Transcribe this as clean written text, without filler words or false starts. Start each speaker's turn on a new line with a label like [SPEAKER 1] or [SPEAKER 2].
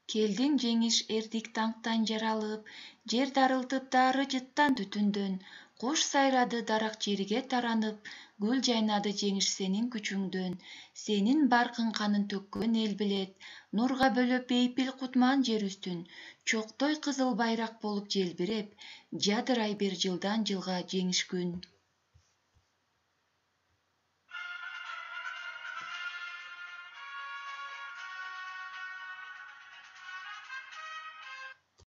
[SPEAKER 1] Келдиң жеңиш эрдик танктан жаралып, жер дарылтып дары жыттан түтүндөн. Куш сайрады дарак жерге таранып, гүл жайнады жеңиш сенин күчүңдөн. Сенин баркың канын төккөн эл билет, нурга бөлөп бейпил кутман жер үстүн. Чоктой кызыл байрак болуп желбиреп, жадырай бер жылдан жылга жеңиш күн.